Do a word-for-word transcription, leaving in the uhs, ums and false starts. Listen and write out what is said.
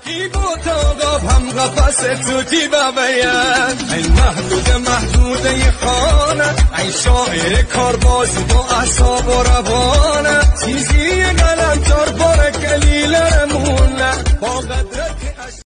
ای با تاقاب هم قفص تو دی ببین این محدود محدوده خانه این شاعر کاربازی با اعصاب و روانه چیزی